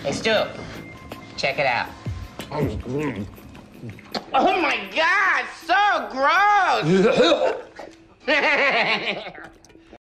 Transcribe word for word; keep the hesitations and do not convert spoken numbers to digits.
Hey, Stu, check it out. Oh, my God, so gross!